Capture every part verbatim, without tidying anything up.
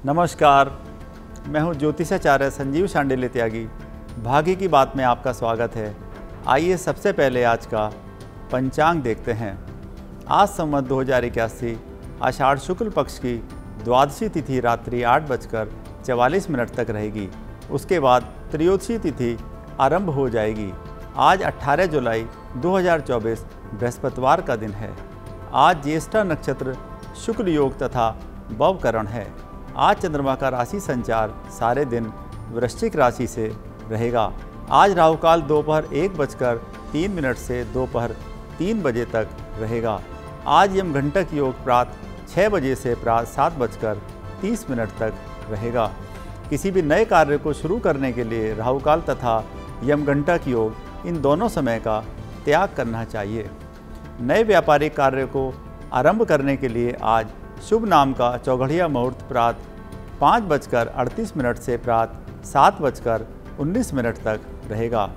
नमस्कार, मैं हूं ज्योतिषाचार्य संजीव शांडिल्य त्यागी। भाग्य की बात में आपका स्वागत है। आइए सबसे पहले आज का पंचांग देखते हैं। आज संवत दो हज़ार इक्यासी आषाढ़ शुक्ल पक्ष की द्वादशी तिथि रात्रि आठ बजकर चवालीस मिनट तक रहेगी। उसके बाद त्रयोदशी तिथि आरंभ हो जाएगी। आज अठारह जुलाई दो हज़ार चौबीस बृहस्पतिवार का दिन है। आज ज्येष्ठा नक्षत्र शुक्ल योग तथा भवकरण है। आज चंद्रमा का राशि संचार सारे दिन वृश्चिक राशि से रहेगा। आज राहुकाल दोपहर एक बजकर तीन मिनट से दोपहर तीन बजे तक रहेगा। आज यमघंटक योग प्रातः छः बजे से प्रातः सात बजकर तीस मिनट तक रहेगा। किसी भी नए कार्य को शुरू करने के लिए राहुकाल तथा यमघंटक योग इन दोनों समय का त्याग करना चाहिए। नए व्यापारिक कार्य को आरंभ करने के लिए आज शुभ नाम का चौघड़िया मुहूर्त प्रातः पाँच बजकर अड़तीस मिनट से प्रातः सात बजकर उन्नीस मिनट तक रहेगा।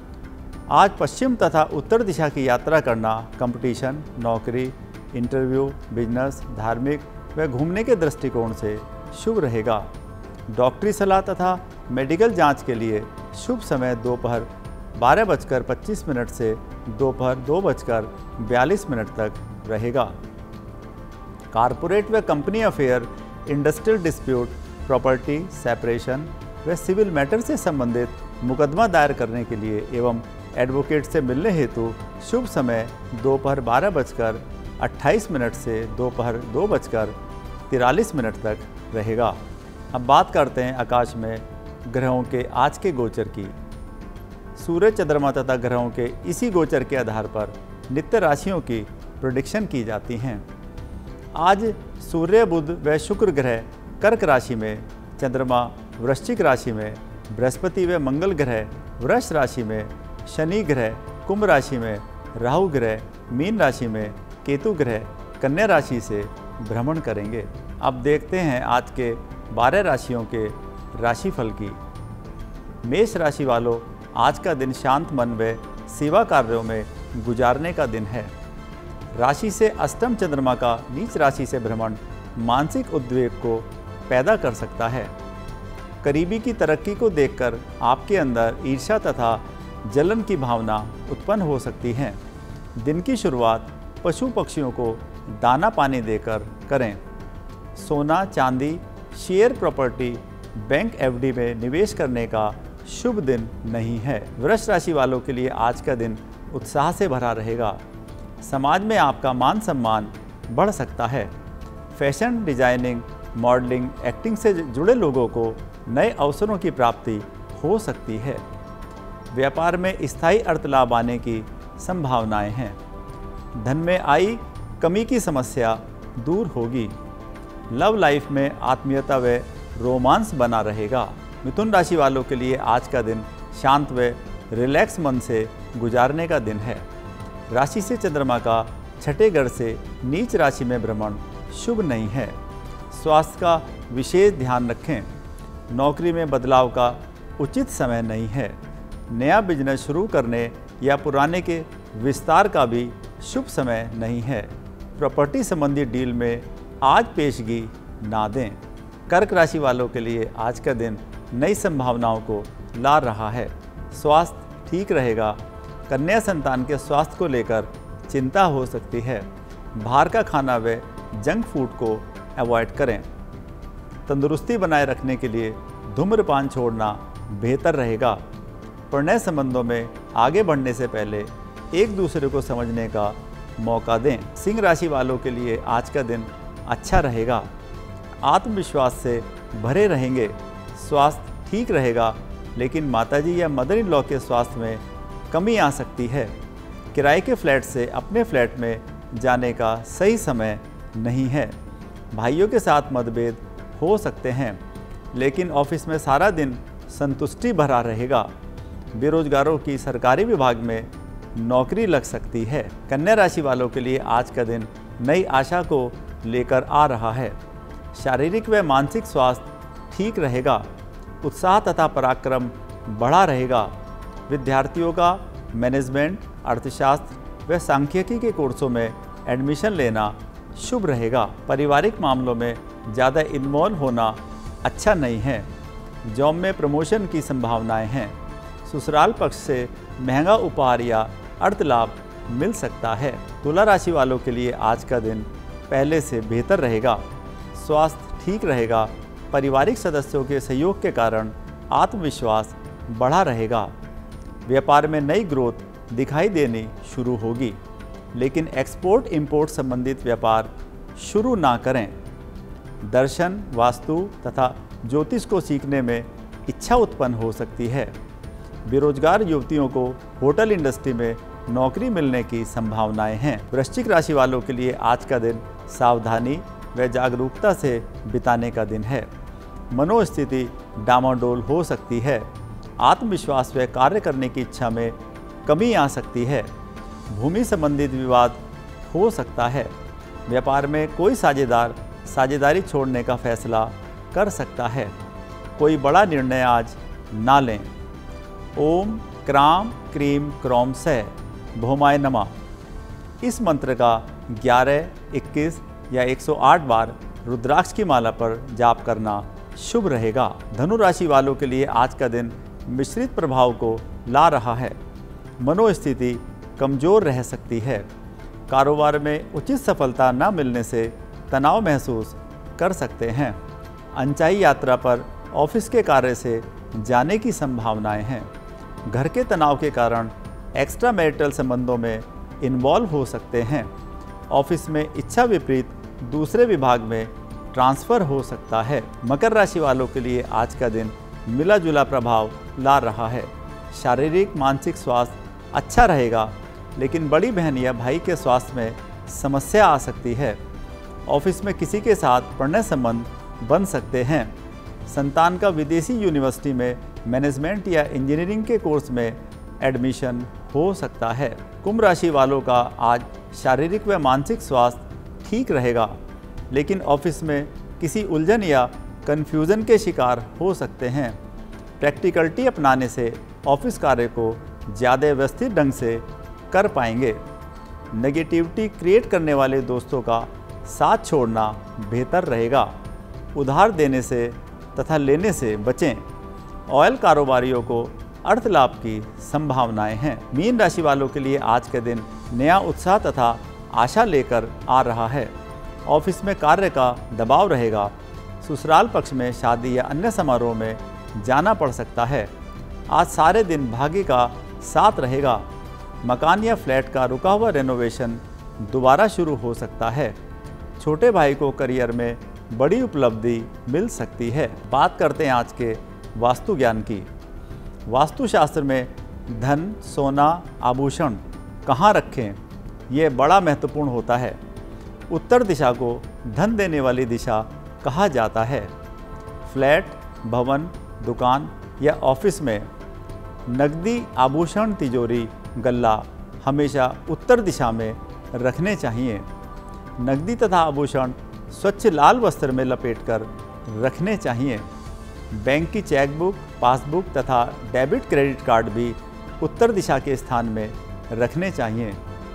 आज पश्चिम तथा उत्तर दिशा की यात्रा करना कंपटीशन, नौकरी, इंटरव्यू, बिजनेस, धार्मिक व घूमने के दृष्टिकोण से शुभ रहेगा। डॉक्टरी सलाह तथा मेडिकल जांच के लिए शुभ समय दोपहर बारह बजकर पच्चीस मिनट से दोपहर दो बजकर बयालीस मिनट तक रहेगा। कारपोरेट व company affair, industrial dispute, property separation व सिविल मैटर से संबंधित मुकदमा दायर करने के लिए एवं एडवोकेट से मिलने हेतु शुभ समय दोपहर बारह बजकर अट्ठाईस मिनट से दोपहर दो बजकर तिरालीस मिनट तक रहेगा। अब बात करते हैं आकाश में ग्रहों के आज के गोचर की। सूर्य, चंद्रमा तथा ग्रहों के इसी गोचर के आधार पर नित्य राशियों की प्रेडिक्शन की जाती हैं। आज सूर्य, बुध व शुक्र ग्रह कर्क राशि में, चंद्रमा वृश्चिक राशि में, बृहस्पति व मंगल ग्रह वृष राशि में, शनि ग्रह कुंभ राशि में, राहु ग्रह मीन राशि में, केतु ग्रह कन्या राशि से भ्रमण करेंगे। अब देखते हैं आज के बारह राशियों के राशिफल की। मेष राशि वालों, आज का दिन शांत मन व सेवा कार्यों में गुजारने का दिन है। राशि से अष्टम चंद्रमा का नीच राशि से भ्रमण मानसिक उद्वेग को पैदा कर सकता है। करीबी की तरक्की को देखकर आपके अंदर ईर्ष्या तथा जलन की भावना उत्पन्न हो सकती है। दिन की शुरुआत पशु पक्षियों को दाना पानी देकर करें। सोना, चांदी, शेयर, प्रॉपर्टी, बैंक एफडी में निवेश करने का शुभ दिन नहीं है। वृष राशि वालों के लिए आज का दिन उत्साह से भरा रहेगा। समाज में आपका मान सम्मान बढ़ सकता है। फैशन, डिजाइनिंग, मॉडलिंग, एक्टिंग से जुड़े लोगों को नए अवसरों की प्राप्ति हो सकती है। व्यापार में स्थायी अर्थ लाभ आने की संभावनाएं हैं। धन में आई कमी की समस्या दूर होगी। लव लाइफ में आत्मीयता व रोमांस बना रहेगा। मिथुन राशि वालों के लिए आज का दिन शांत व रिलैक्स मन से गुजारने का दिन है। राशि से चंद्रमा का छठे घर से नीच राशि में भ्रमण शुभ नहीं है। स्वास्थ्य का विशेष ध्यान रखें। नौकरी में बदलाव का उचित समय नहीं है। नया बिजनेस शुरू करने या पुराने के विस्तार का भी शुभ समय नहीं है। प्रॉपर्टी संबंधी डील में आज पेशगी ना दें। कर्क राशि वालों के लिए आज का दिन नई संभावनाओं को ला रहा है। स्वास्थ्य ठीक रहेगा। कन्या संतान के स्वास्थ्य को लेकर चिंता हो सकती है। बाहर का खाना व जंक फूड को अवॉइड करें। तंदुरुस्ती बनाए रखने के लिए धूम्रपान छोड़ना बेहतर रहेगा। प्रणय संबंधों में आगे बढ़ने से पहले एक दूसरे को समझने का मौका दें। सिंह राशि वालों के लिए आज का दिन अच्छा रहेगा। आत्मविश्वास से भरे रहेंगे। स्वास्थ्य ठीक रहेगा, लेकिन माताजी या मदर इन लॉ के स्वास्थ्य में कमी आ सकती है। किराए के फ्लैट से अपने फ्लैट में जाने का सही समय नहीं है। भाइयों के साथ मतभेद हो सकते हैं, लेकिन ऑफिस में सारा दिन संतुष्टि भरा रहेगा। बेरोजगारों की सरकारी विभाग में नौकरी लग सकती है। कन्या राशि वालों के लिए आज का दिन नई आशा को लेकर आ रहा है। शारीरिक व मानसिक स्वास्थ्य ठीक रहेगा। उत्साह तथा पराक्रम बढ़ा रहेगा। विद्यार्थियों का मैनेजमेंट, अर्थशास्त्र व सांख्यिकी के कोर्सों में एडमिशन लेना शुभ रहेगा। पारिवारिक मामलों में ज़्यादा इन्वॉल्व होना अच्छा नहीं है। जॉब में प्रमोशन की संभावनाएं हैं। ससुराल पक्ष से महंगा उपहार या अर्थ लाभ मिल सकता है। तुला राशि वालों के लिए आज का दिन पहले से बेहतर रहेगा। स्वास्थ्य ठीक रहेगा। पारिवारिक सदस्यों के सहयोग के कारण आत्मविश्वास बढ़ा रहेगा। व्यापार में नई ग्रोथ दिखाई देनी शुरू होगी, लेकिन एक्सपोर्ट इंपोर्ट संबंधित व्यापार शुरू ना करें। दर्शन, वास्तु तथा ज्योतिष को सीखने में इच्छा उत्पन्न हो सकती है। बेरोजगार युवतियों को होटल इंडस्ट्री में नौकरी मिलने की संभावनाएं हैं। वृश्चिक राशि वालों के लिए आज का दिन सावधानी व जागरूकता से बिताने का दिन है। मनोस्थिति डामाडोल हो सकती है। आत्मविश्वास व कार्य करने की इच्छा में कमी आ सकती है। भूमि संबंधित विवाद हो सकता है। व्यापार में कोई साझेदार साझेदारी छोड़ने का फैसला कर सकता है। कोई बड़ा निर्णय आज ना लें। ओम क्राम क्रीम क्रोम से भौमाय नमः। इस मंत्र का ग्यारह, इक्कीस या एक सौ आठ बार रुद्राक्ष की माला पर जाप करना शुभ रहेगा। धनु राशि वालों के लिए आज का दिन मिश्रित प्रभाव को ला रहा है। मनोस्थिति कमज़ोर रह सकती है। कारोबार में उचित सफलता न मिलने से तनाव महसूस कर सकते हैं। अनचाही यात्रा पर ऑफिस के कार्य से जाने की संभावनाएं हैं। घर के तनाव के कारण एक्स्ट्रा मैरिटल संबंधों में इन्वॉल्व हो सकते हैं। ऑफिस में इच्छा विपरीत दूसरे विभाग में ट्रांसफ़र हो सकता है। मकर राशि वालों के लिए आज का दिन मिला जुला प्रभाव ला रहा है। शारीरिक मानसिक स्वास्थ्य अच्छा रहेगा, लेकिन बड़ी बहन या भाई के स्वास्थ्य में समस्या आ सकती है। ऑफिस में किसी के साथ प्रणय संबंध बन सकते हैं। संतान का विदेशी यूनिवर्सिटी में मैनेजमेंट या इंजीनियरिंग के कोर्स में एडमिशन हो सकता है। कुंभ राशि वालों का आज शारीरिक व मानसिक स्वास्थ्य ठीक रहेगा, लेकिन ऑफिस में किसी उलझन या कन्फ्यूज़न के शिकार हो सकते हैं। प्रैक्टिकलिटी अपनाने से ऑफिस कार्य को ज़्यादा व्यवस्थित ढंग से कर पाएंगे। नेगेटिविटी क्रिएट करने वाले दोस्तों का साथ छोड़ना बेहतर रहेगा। उधार देने से तथा लेने से बचें। ऑयल कारोबारियों को अर्थ लाभ की संभावनाएं हैं। मीन राशि वालों के लिए आज के दिन नया उत्साह तथा आशा लेकर आ रहा है। ऑफिस में कार्य का दबाव रहेगा। ससुराल पक्ष में शादी या अन्य समारोह में जाना पड़ सकता है। आज सारे दिन भाग्य का साथ रहेगा। मकान या फ्लैट का रुका हुआ रेनोवेशन दोबारा शुरू हो सकता है। छोटे भाई को करियर में बड़ी उपलब्धि मिल सकती है। बात करते हैं आज के वास्तु ज्ञान की। वास्तुशास्त्र में धन, सोना, आभूषण कहाँ रखें, यह बड़ा महत्वपूर्ण होता है। उत्तर दिशा को धन देने वाली दिशा कहा जाता है। फ्लैट, भवन, दुकान या ऑफिस में नकदी, आभूषण, तिजोरी, गल्ला हमेशा उत्तर दिशा में रखने चाहिए। नकदी तथा आभूषण स्वच्छ लाल वस्त्र में लपेटकर रखने चाहिए। बैंक की चेकबुक, पासबुक तथा डेबिट क्रेडिट कार्ड भी उत्तर दिशा के स्थान में रखने चाहिए।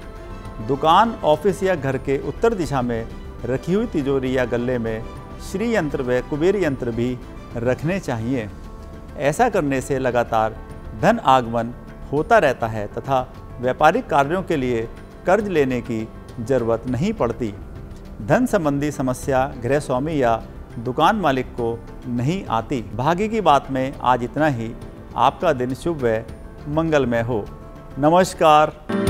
दुकान, ऑफिस या घर के उत्तर दिशा में रखी हुई तिजोरी या गल्ले में श्री यंत्र व कुबेर यंत्र भी रखने चाहिए। ऐसा करने से लगातार धन आगमन होता रहता है तथा व्यापारिक कार्यों के लिए कर्ज लेने की जरूरत नहीं पड़ती। धन संबंधी समस्या गृह स्वामी या दुकान मालिक को नहीं आती। भाग्य की बात में आज इतना ही। आपका दिन शुभ व मंगलमय हो। नमस्कार।